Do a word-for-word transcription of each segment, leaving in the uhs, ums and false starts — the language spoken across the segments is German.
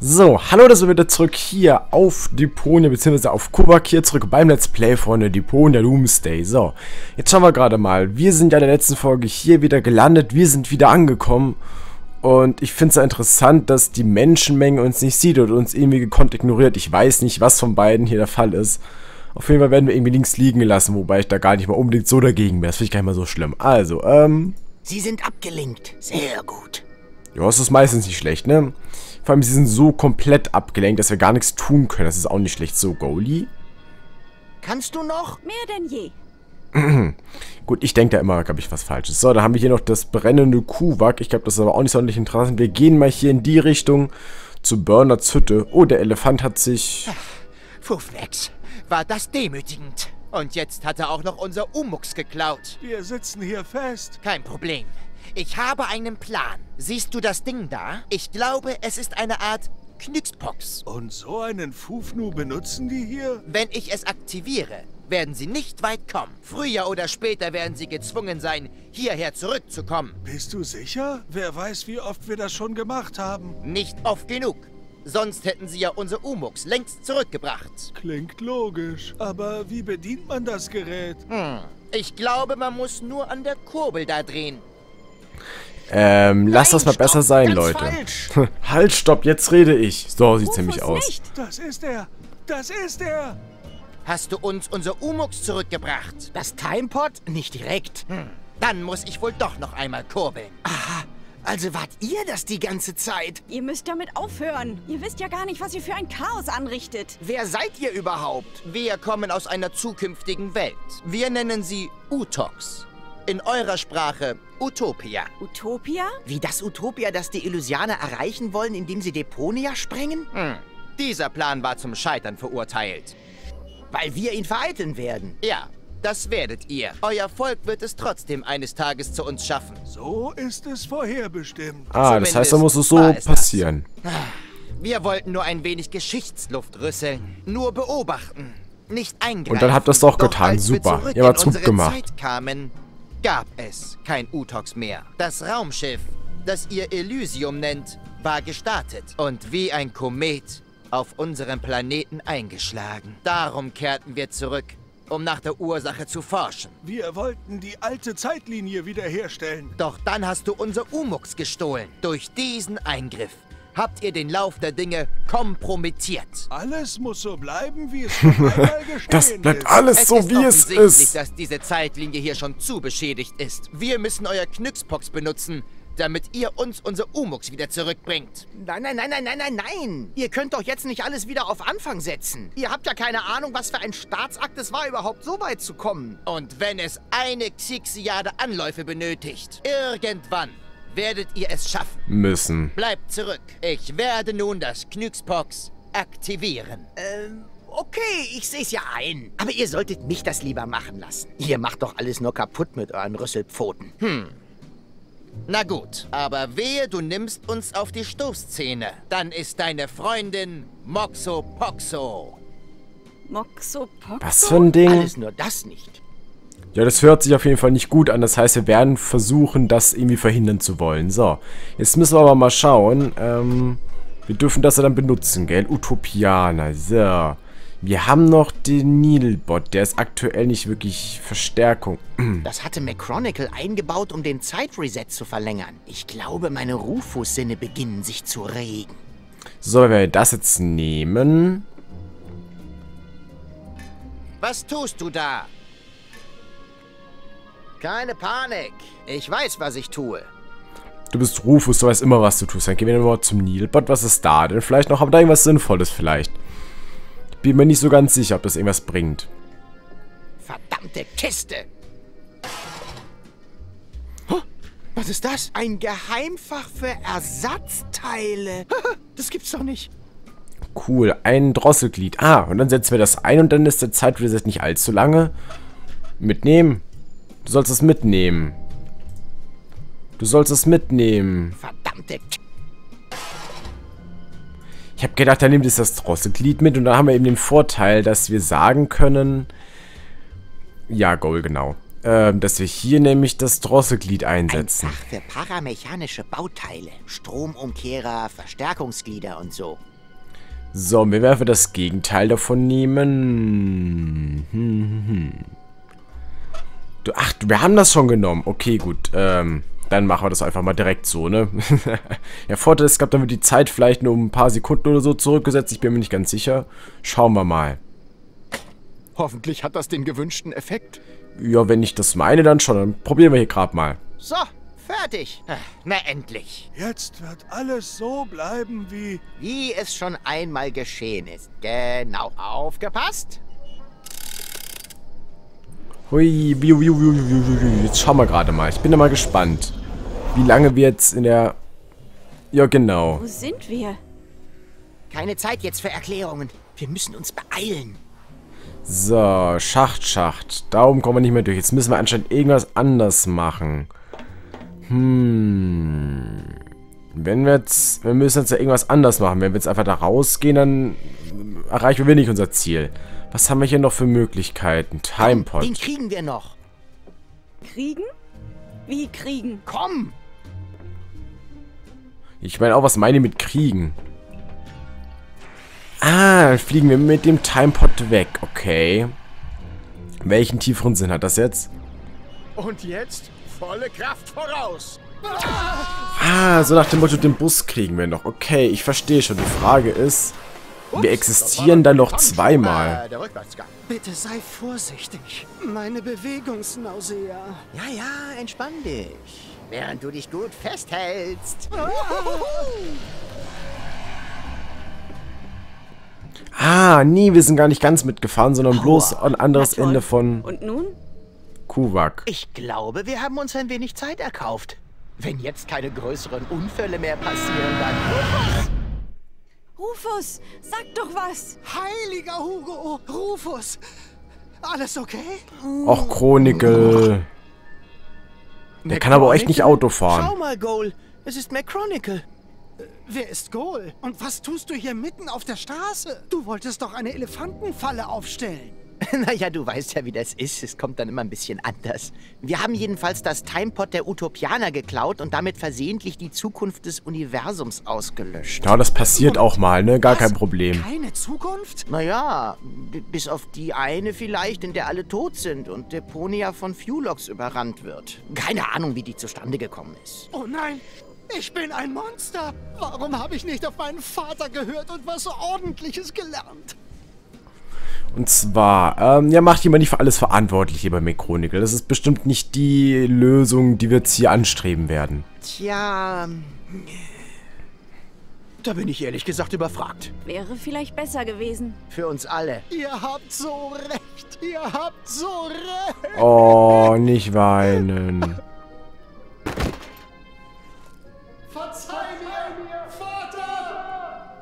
So, hallo, das sind wir wieder zurück hier auf Deponia, beziehungsweise auf Kuvak, hier zurück beim Let's Play von der Deponia Doomsday. So, jetzt schauen wir gerade mal. Wir sind ja in der letzten Folge hier wieder gelandet, wir sind wieder angekommen. Und ich finde es ja interessant, dass die Menschenmenge uns nicht sieht und uns irgendwie gekonnt ignoriert. Ich weiß nicht, was von beiden hier der Fall ist. Auf jeden Fall werden wir irgendwie links liegen gelassen, wobei ich da gar nicht mal unbedingt so dagegen wäre. Das finde ich gar nicht mal so schlimm. Also, ähm... Sie sind abgelenkt. Sehr gut. Ja, es ist meistens nicht schlecht, ne? Vor allem, sie sind so komplett abgelenkt, dass wir gar nichts tun können. Das ist auch nicht schlecht. So, Goalie. Kannst du noch? Mehr denn je. Gut, ich denke da immer, glaube ich, was Falsches. So, da haben wir hier noch das brennende Kuvak. Ich glaube, das ist aber auch nicht sonderlich interessant. Wir gehen mal hier in die Richtung zu Bernards Hütte. Oh, der Elefant hat sich... Fufnex, war das demütigend. Und jetzt hat er auch noch unser Umux geklaut. Wir sitzen hier fest. Kein Problem. Ich habe einen Plan. Siehst du das Ding da? Ich glaube, es ist eine Art Knyxpox. Und so einen Fufnu benutzen die hier? Wenn ich es aktiviere, werden sie nicht weit kommen. Früher oder später werden sie gezwungen sein, hierher zurückzukommen. Bist du sicher? Wer weiß, wie oft wir das schon gemacht haben. Nicht oft genug. Sonst hätten sie ja unser Umux längst zurückgebracht. Klingt logisch. Aber wie bedient man das Gerät? Hm. Ich glaube, man muss nur an der Kurbel da drehen. Ähm, lass das mal Nein, besser stopp, sein, ganz Leute. falsch. Halt, stopp, jetzt rede ich. So sieht's nämlich Rufus aus. nicht. Das ist er. Das ist er. Hast du uns unser Umux zurückgebracht? Das Timepod? Nicht direkt. Hm. Dann muss ich wohl doch noch einmal kurbeln. Aha. Also wart ihr das die ganze Zeit? Ihr müsst damit aufhören. Ihr wisst ja gar nicht, was ihr für ein Chaos anrichtet. Wer seid ihr überhaupt? Wir kommen aus einer zukünftigen Welt. Wir nennen sie Utox. In eurer Sprache Utopia. Utopia? Wie das Utopia, das die Illusianer erreichen wollen, indem sie Deponia sprengen? Hm. Dieser Plan war zum Scheitern verurteilt. Weil wir ihn vereiteln werden. Ja, das werdet ihr. Euer Volk wird es trotzdem eines Tages zu uns schaffen. So ist es vorherbestimmt. Ah, das heißt, da muss es so war es passieren. das. Wir wollten nur ein wenig Geschichtsluft rüsseln. Nur beobachten. Nicht eingreifen. Und dann habt ihr es doch getan. Als wir Super. zurück Ihr habt in gut unsere gemacht. Zeit kamen, gab es kein Utox mehr. Das Raumschiff, das ihr Elysium nennt, war gestartet und wie ein Komet auf unserem Planeten eingeschlagen. Darum kehrten wir zurück, um nach der Ursache zu forschen. Wir wollten die alte Zeitlinie wiederherstellen. Doch dann hast du unser Umux gestohlen. Durch diesen Eingriff habt ihr den Lauf der Dinge kompromittiert. Alles muss so bleiben, wie es schon einmal geschehen Das bleibt ist. alles Es so, ist wie es offensichtlich, ist. dass diese Zeitlinie hier schon zu beschädigt ist. Wir müssen euer Knyxpox benutzen, damit ihr uns unser Umux wieder zurückbringt. Nein, nein, nein, nein, nein, nein, nein. Ihr könnt doch jetzt nicht alles wieder auf Anfang setzen. Ihr habt ja keine Ahnung, was für ein Staatsakt es war, überhaupt so weit zu kommen. Und wenn es eine Xixiade Anläufe benötigt, irgendwann werdet ihr es schaffen. Müssen. Bleibt zurück. Ich werde nun das Knyxpox aktivieren. Ähm, okay, ich seh's ja ein. Aber ihr solltet mich das lieber machen lassen. Ihr macht doch alles nur kaputt mit euren Rüsselpfoten. Hm. Na gut, aber wehe, du nimmst uns auf die Stoßzähne. Dann ist deine Freundin Moxo Poxo. Moxo Poxo? Was für ein Ding? Alles nur das nicht. Ja, das hört sich auf jeden Fall nicht gut an. Das heißt, wir werden versuchen, das irgendwie verhindern zu wollen. So, jetzt müssen wir aber mal schauen. Ähm, wir dürfen das ja dann benutzen, gell? Utopianer, so. Wir haben noch den Needlebot. Der ist aktuell nicht wirklich Verstärkung. Das hatte McChronicle eingebaut, um den Zeitreset zu verlängern. Ich glaube, meine Rufus-Sinne beginnen sich zu regen. So, wenn wir das jetzt nehmen. Was tust du da? Keine Panik. Ich weiß, was ich tue. Du bist Rufus, du weißt immer, was du tust. Dann gehen wir mal zum Needlebot. Was ist da denn? Vielleicht noch, haben wir da irgendwas Sinnvolles vielleicht. Ich bin mir nicht so ganz sicher, ob das irgendwas bringt. Verdammte Kiste! Huh? Was ist das? Ein Geheimfach für Ersatzteile. Das gibt's doch nicht. Cool, ein Drosselglied. Ah, und dann setzen wir das ein und dann ist der Zeitreset nicht allzu lange. Mitnehmen. Du sollst es mitnehmen. Du sollst es mitnehmen. Verdammte K Ich habe gedacht, dann nimmt es das Drosselglied mit und dann haben wir eben den Vorteil, dass wir sagen können... Ja, Goal, genau. Ähm, dass wir hier nämlich das Drosselglied einsetzen. Ein Fach für paramechanische Bauteile, Stromumkehrer, Verstärkungsglieder und so. So, wir werden das Gegenteil davon nehmen. Hm, hm, hm. Du, ach, wir haben das schon genommen. Okay, gut. Ähm, dann machen wir das einfach mal direkt so, ne? Der Vorteil ist, ich glaube, dann wird die Zeit vielleicht nur um ein paar Sekunden oder so zurückgesetzt. Ich bin mir nicht ganz sicher. Schauen wir mal. Hoffentlich hat das den gewünschten Effekt. Ja, wenn ich das meine, dann schon. Dann probieren wir hier gerade mal. So, fertig. Na endlich. Jetzt wird alles so bleiben wie... Wie es schon einmal geschehen ist. Genau. Aufgepasst? Hui, hui, hui, hui, hui. Jetzt schauen wir gerade mal. Ich bin ja mal gespannt, wie lange wir jetzt in der... Ja, genau. Wo sind wir? Keine Zeit jetzt für Erklärungen. Wir müssen uns beeilen. So, Schacht, Schacht. Da oben kommen wir nicht mehr durch. Jetzt müssen wir anscheinend irgendwas anders machen. Hm. Wenn wir jetzt... Wir müssen jetzt ja irgendwas anders machen. Wenn wir jetzt einfach da rausgehen, dann erreichen wir nicht unser Ziel. Was haben wir hier noch für Möglichkeiten? Timepod. Den kriegen wir noch. Kriegen? Wie kriegen? Komm! Ich meine auch, was meine ich mit kriegen? Ah, dann fliegen wir mit dem Timepod weg. Okay. Welchen tieferen Sinn hat das jetzt? Und jetzt volle Kraft voraus. Ah, so nach dem Motto, den Bus kriegen wir noch. Okay, ich verstehe schon. Die Frage ist, wir existieren dann noch zweimal. Äh, der Rückwärtsgang. Bitte sei vorsichtig. Meine Bewegungsnausea. Ja, ja, entspann dich. Während du dich gut festhältst. Ah, nee, wir sind gar nicht ganz mitgefahren, sondern bloß ein anderes Na toll. Ende von Und nun? Kuwak. Ich glaube, wir haben uns ein wenig Zeit erkauft. Wenn jetzt keine größeren Unfälle mehr passieren, dann... Rufus, sag doch was. Heiliger Hugo, Rufus. Alles okay? Och, Chronicle. Der kann aber auch echt nicht Auto fahren. Schau mal, Goal. Es ist McChronicle. Wer ist Goal? Und was tust du hier mitten auf der Straße? Du wolltest doch eine Elefantenfalle aufstellen. Naja, du weißt ja, wie das ist. Es kommt dann immer ein bisschen anders. Wir haben jedenfalls das Timepod der Utopianer geklaut und damit versehentlich die Zukunft des Universums ausgelöscht. Ja, das passiert auch mal, ne? Gar Was? kein Problem. Keine Zukunft? Naja, b- bis auf die eine vielleicht, in der alle tot sind und Deponia von Fuelox überrannt wird. Keine Ahnung, wie die zustande gekommen ist. Oh nein, ich bin ein Monster. Warum habe ich nicht auf meinen Vater gehört und was Ordentliches gelernt? Und zwar, ähm, ja, macht jemand nicht für alles verantwortlich hier bei McChronicle. Das ist bestimmt nicht die Lösung, die wir jetzt hier anstreben werden. Tja, Da bin ich ehrlich gesagt überfragt. Wäre vielleicht besser gewesen. für uns alle. Ihr habt so recht. Ihr habt so recht. Oh, nicht weinen. Verzeih mir, Vater.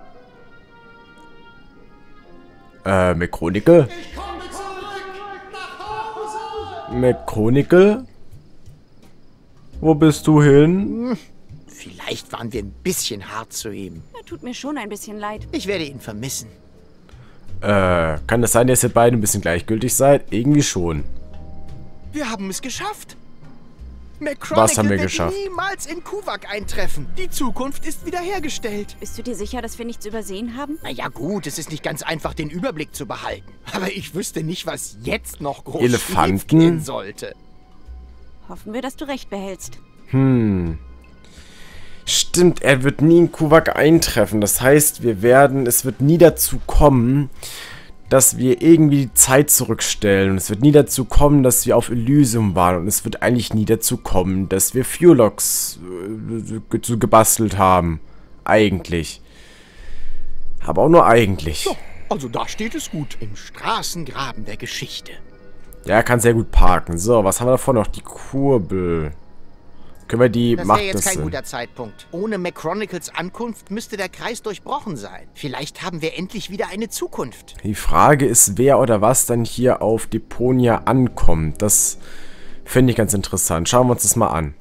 Äh, McChronicle? Ich komme zurück nach Hause. McChronicle? Wo bist du hin? Vielleicht waren wir ein bisschen hart zu ihm. Ja, tut mir schon ein bisschen leid. Ich werde ihn vermissen. Äh, kann das sein, dass ihr beide ein bisschen gleichgültig seid? Irgendwie schon. Wir haben es geschafft. McChronicle Was haben wir wird geschafft? niemals in Kuwak eintreffen. Die Zukunft ist wiederhergestellt. Bist du dir sicher, dass wir nichts übersehen haben? Na ja gut, es ist nicht ganz einfach, den Überblick zu behalten. Aber ich wüsste nicht, was jetzt noch groß Elefanten? schief gehen sollte. Hoffen wir, dass du recht behältst. Hm. Stimmt, er wird nie in Kuwak eintreffen. Das heißt, wir werden, es wird nie dazu kommen, dass wir irgendwie die Zeit zurückstellen. Und es wird nie dazu kommen, dass wir auf Elysium waren. Und es wird eigentlich nie dazu kommen, dass wir Fuelox äh, ge gebastelt haben. Eigentlich. Aber auch nur eigentlich. So, also da steht es gut. Im Straßengraben der Geschichte. Ja, er kann sehr gut parken. So, was haben wir davor noch? Die Kurbel. Können wir die... Das Macht wäre jetzt das kein Sinn? guter Zeitpunkt. Ohne McChronicles Ankunft müsste der Kreis durchbrochen sein. Vielleicht haben wir endlich wieder eine Zukunft. Die Frage ist, wer oder was dann hier auf Deponia ankommt. Das finde ich ganz interessant. Schauen wir uns das mal an.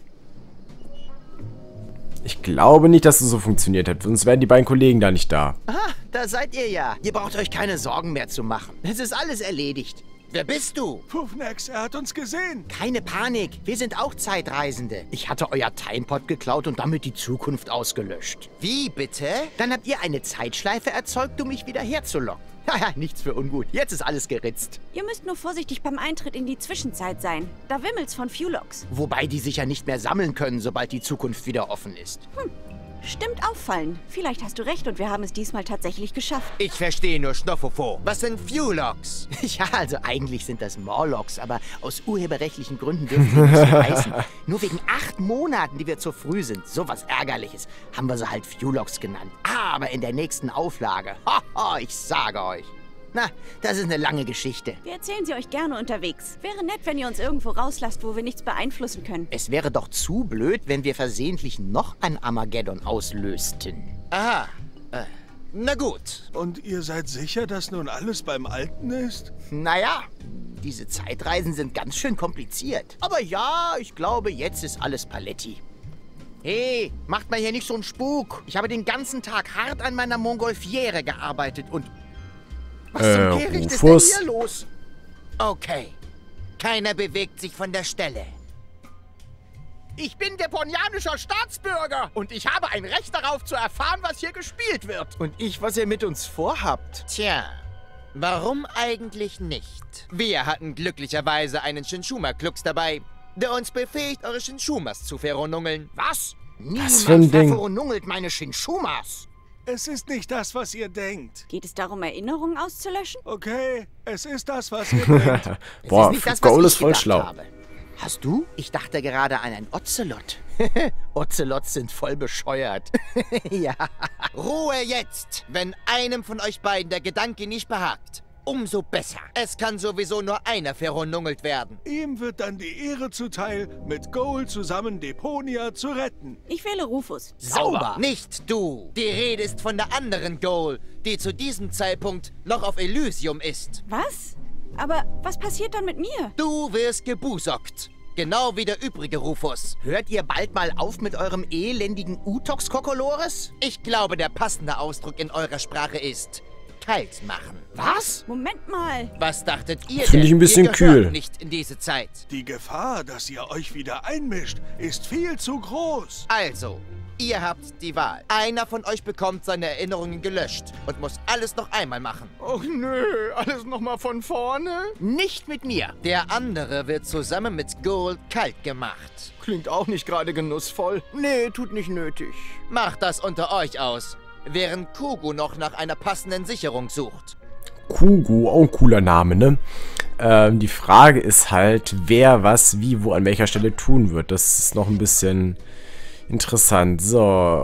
Ich glaube nicht, dass es so funktioniert hat. Sonst wären die beiden Kollegen da nicht da. Aha, da seid ihr ja. Ihr braucht euch keine Sorgen mehr zu machen. Es ist alles erledigt. Wer bist du? Puffnex, er hat uns gesehen. Keine Panik, wir sind auch Zeitreisende. Ich hatte euer Timepod geklaut und damit die Zukunft ausgelöscht. Wie bitte? Dann habt ihr eine Zeitschleife erzeugt, um mich wieder herzulocken. Haha, nichts für ungut. Jetzt ist alles geritzt. Ihr müsst nur vorsichtig beim Eintritt in die Zwischenzeit sein. Da wimmelt's von Fuelox. Wobei die sich ja nicht mehr sammeln können, sobald die Zukunft wieder offen ist. Hm, stimmt auffallen. Vielleicht hast du recht und wir haben es diesmal tatsächlich geschafft. Ich verstehe nur Schnoffofo. Was sind Fuelox? Ja, also eigentlich sind das Morlocks, aber aus urheberrechtlichen Gründen dürfen die nicht so heißen. Nur wegen acht Monaten, die wir zu früh sind, sowas Ärgerliches, haben wir sie halt Fuelox genannt. Aber in der nächsten Auflage, haha, ich sage euch. Na, das ist eine lange Geschichte. Wir erzählen sie euch gerne unterwegs. Wäre nett, wenn ihr uns irgendwo rauslasst, wo wir nichts beeinflussen können. Es wäre doch zu blöd, wenn wir versehentlich noch ein Armageddon auslösten. Aha. Äh, na gut. Und ihr seid sicher, dass nun alles beim Alten ist? Naja, diese Zeitreisen sind ganz schön kompliziert. Aber ja, ich glaube, jetzt ist alles Paletti. Hey, macht mal hier nicht so einen Spuk. Ich habe den ganzen Tag hart an meiner Montgolfiere gearbeitet und... Was Äh, zum Kehricht ist Rufus? denn hier los? Okay. Keiner bewegt sich von der Stelle. Ich bin deponianischer Staatsbürger und ich habe ein Recht darauf zu erfahren, was hier gespielt wird. Und ich, was ihr mit uns vorhabt. Tja, warum eigentlich nicht? Wir hatten glücklicherweise einen Shinshuma-Klux dabei, der uns befähigt, eure Shinshumas zu verronungeln. Was? Was für ein Niemand Ding? ververnungelt meine Shinshumas. Es ist nicht das, was ihr denkt. Geht es darum, Erinnerungen auszulöschen? Okay, es ist das, was ihr denkt. Es Boah, ist nicht das, was Goal ich ist voll gedacht schlau. habe. Hast du? Ich dachte gerade an ein Ocelot. Ocelots sind voll bescheuert. Ja. Ruhe jetzt! Wenn einem von euch beiden der Gedanke nicht behagt, umso besser. Es kann sowieso nur einer verronungelt werden. Ihm wird dann die Ehre zuteil, mit Goal zusammen Deponia zu retten. Ich wähle Rufus. Sauber. Nicht du! Die Rede ist von der anderen Goal, die zu diesem Zeitpunkt noch auf Elysium ist. Was? Aber was passiert dann mit mir? Du wirst gebusockt. Genau wie der übrige Rufus. Hört ihr bald mal auf mit eurem elendigen Utox-Kokolores? Ich glaube, der passende Ausdruck in eurer Sprache ist kalt machen. Was? Moment mal. Was dachtet ihr Finde denn? ich ein bisschen ihr gehört kühl. nicht in diese Zeit. Die Gefahr, dass ihr euch wieder einmischt, ist viel zu groß. Also, ihr habt die Wahl. Einer von euch bekommt seine Erinnerungen gelöscht und muss alles noch einmal machen. Oh nö, alles nochmal von vorne? Nicht mit mir. Der andere wird zusammen mit Gold kalt gemacht. Klingt auch nicht gerade genussvoll. Nee, tut nicht nötig. Macht das unter euch aus, während Kugu noch nach einer passenden Sicherung sucht. Kugu, auch ein cooler Name, ne? Ähm, die Frage ist halt, wer was, wie, wo, an welcher Stelle tun wird. Das ist noch ein bisschen interessant. So,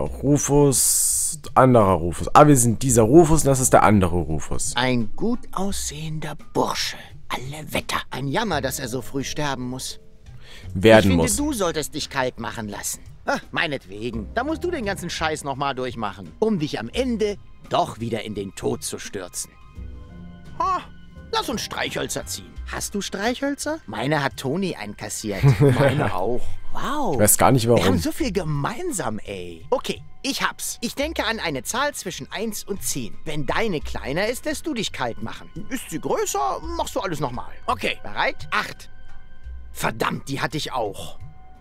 Rufus, anderer Rufus. Ah, wir sind dieser Rufus und das ist der andere Rufus. Ein gut aussehender Bursche. Alle Wetter. Ein Jammer, dass er so früh sterben muss. Werden ich finde, muss. du solltest dich kalt machen lassen. Ach, meinetwegen. Da musst du den ganzen Scheiß nochmal durchmachen, um dich am Ende doch wieder in den Tod zu stürzen. Ha, lass uns Streichhölzer ziehen. Hast du Streichhölzer? Meine hat Toni einkassiert. Meine auch. Wow. Ich weiß gar nicht Wir haben warum. so viel gemeinsam, ey. Okay, ich hab's. Ich denke an eine Zahl zwischen eins und zehn. Wenn deine kleiner ist, lässt du dich kalt machen. Ist sie größer, machst du alles nochmal. Okay, bereit? acht. Verdammt, die hatte ich auch.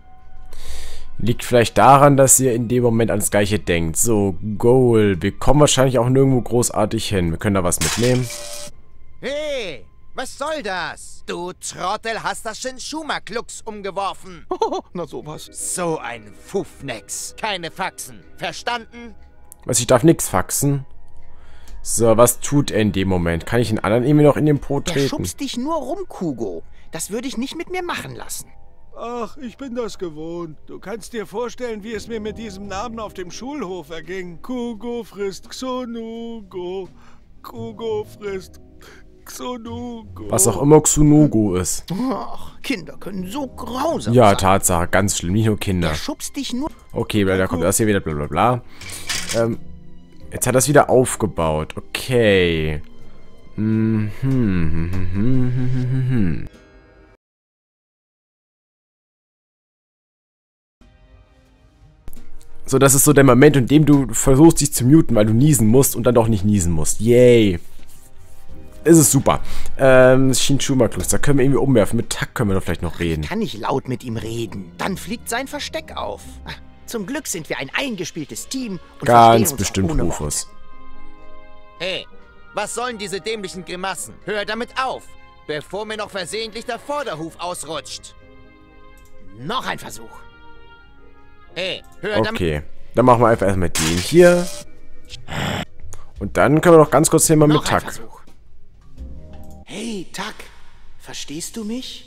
Liegt vielleicht daran, dass ihr in dem Moment ans Gleiche denkt. So, Goal. Wir kommen wahrscheinlich auch nirgendwo großartig hin. Wir können da was mitnehmen. Hey, was soll das? Du Trottel hast das Shinshuma-Klux umgeworfen. Na sowas. So ein Fuffnex. Keine Faxen. Verstanden? Was, ich darf nichts faxen? So, was tut er in dem Moment? Kann ich den anderen irgendwie noch in den Po Der treten? schubst dich nur rum, Kugo. Das würde ich nicht mit mir machen lassen. Ach, ich bin das gewohnt. Du kannst dir vorstellen, wie es mir mit diesem Namen auf dem Schulhof erging. Kugo frisst Xonugo. Kugo frisst Xonugo. Was auch immer Xunugo ist. Ach, Kinder können so grausam Ja, sein. Tatsache. Ganz schlimm. Nicht nur Kinder. Der schubst dich nur... Okay, da kommt das hier wieder, bla bla bla. Ähm, jetzt hat er es wieder aufgebaut. Okay. Mhm. hm, hm, hm, hm, hm, hm. So, das ist so der Moment, in dem du versuchst, dich zu muten, weil du niesen musst und dann doch nicht niesen musst. Yay. ist es super. Ähm, Shinchuma-Kloster können wir irgendwie umwerfen. Mit Tak können wir doch vielleicht noch reden. Kann ich laut mit ihm reden. Dann fliegt sein Versteck auf. Zum Glück sind wir ein eingespieltes Team und Ganz uns bestimmt, ohne Rufus. Hey, was sollen diese dämlichen Grimassen? Hör damit auf, bevor mir noch versehentlich der Vorderhuf ausrutscht. Worte. Noch ein Versuch. Hey, hör damit... Okay, dann machen wir einfach erstmal den hier. Und dann können wir noch ganz kurz hier mal mit Noch ein Tak. Versuch. Hey, Tak, verstehst du mich?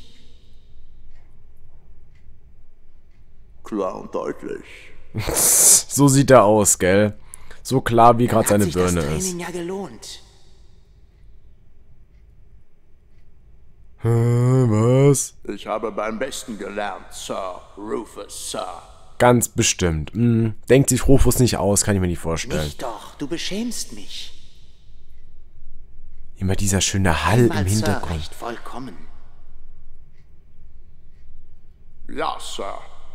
Klar und deutlich. So sieht er aus, gell? So klar, wie gerade Dann hat seine sich Birne das ist. Training ja gelohnt. Hä, was? Ich habe beim Besten gelernt, Sir Rufus, Sir. Ganz bestimmt. Hm, denkt sich Rufus nicht aus, kann ich mir nicht vorstellen. Nicht doch, du beschämst mich. Immer dieser schöne Hall im Mal Sir Hintergrund. reicht vollkommen. Ja, Sir.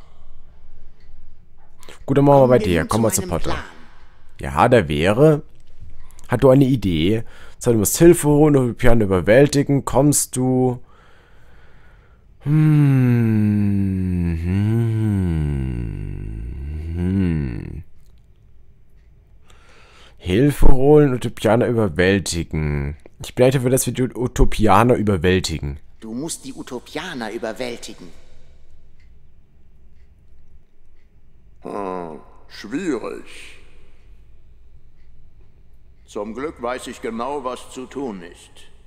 Gut, dann machen wir bei Kommen dir. nun Komm mal zu zu meinem Potter. Plan. Ja, der wäre... Hat du eine Idee? So, du musst Hilfe holen und Piano überwältigen. Kommst du... Hm, hm, hm. Hilfe holen und Utopianer überwältigen. Ich bin dafür, dass wir die Utopianer überwältigen. Du musst die Utopianer überwältigen. Hm, schwierig. Zum Glück weiß ich genau, was zu tun ist.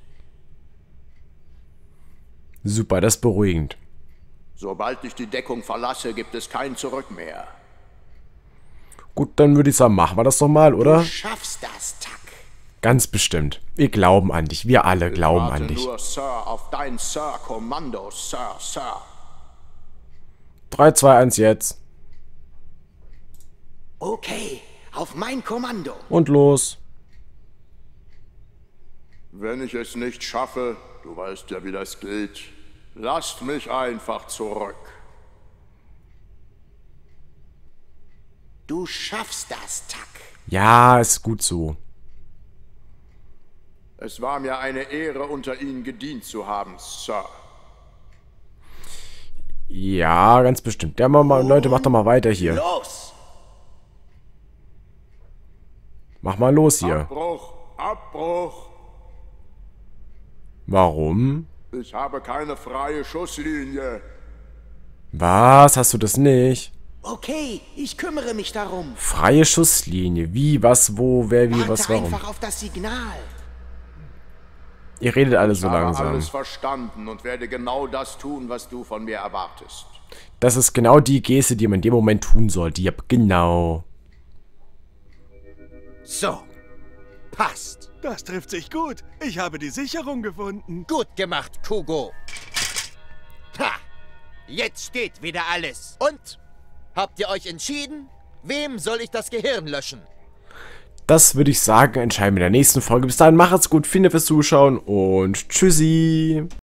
Super, das ist beruhigend. Sobald ich die Deckung verlasse, gibt es kein Zurück mehr. Gut, dann würde ich sagen, machen wir das doch mal, oder? Du schaffst das, Tak. Ganz bestimmt. Wir glauben an dich. Wir alle glauben ich warte an dich. nur, Sir, auf dein Sir-Kommando, Sir, Sir. drei, zwei, eins jetzt. Okay, auf mein Kommando. Und los. Wenn ich es nicht schaffe, du weißt ja, wie das geht, lasst mich einfach zurück. Du schaffst das, Tak. Ja, ist gut so. Es war mir eine Ehre, unter Ihnen gedient zu haben, Sir. Ja, ganz bestimmt. Ja, mal, mal, Leute, macht doch mal weiter hier. Los! Mach mal los hier. Abbruch, Abbruch. Warum? Ich habe keine freie Schusslinie. Was? Hast du das nicht? Okay, ich kümmere mich darum. Freie Schusslinie. Wie, was, wo, wer, wie, Warte was, warum? einfach auf das Signal. Ihr redet alle so Ich habe langsam. alles verstanden und werde genau das tun, was du von mir erwartest. Das ist genau die Geste, die man in dem Moment tun sollte. Ja, genau. So, passt. Das trifft sich gut. Ich habe die Sicherung gefunden. Gut gemacht, Kugo. Ha! Jetzt steht wieder alles. Und? Habt ihr euch entschieden? Wem soll ich das Gehirn löschen? Das würde ich sagen, entscheiden wir in der nächsten Folge. Bis dahin, macht's gut, vielen Dank fürs Zuschauen und tschüssi.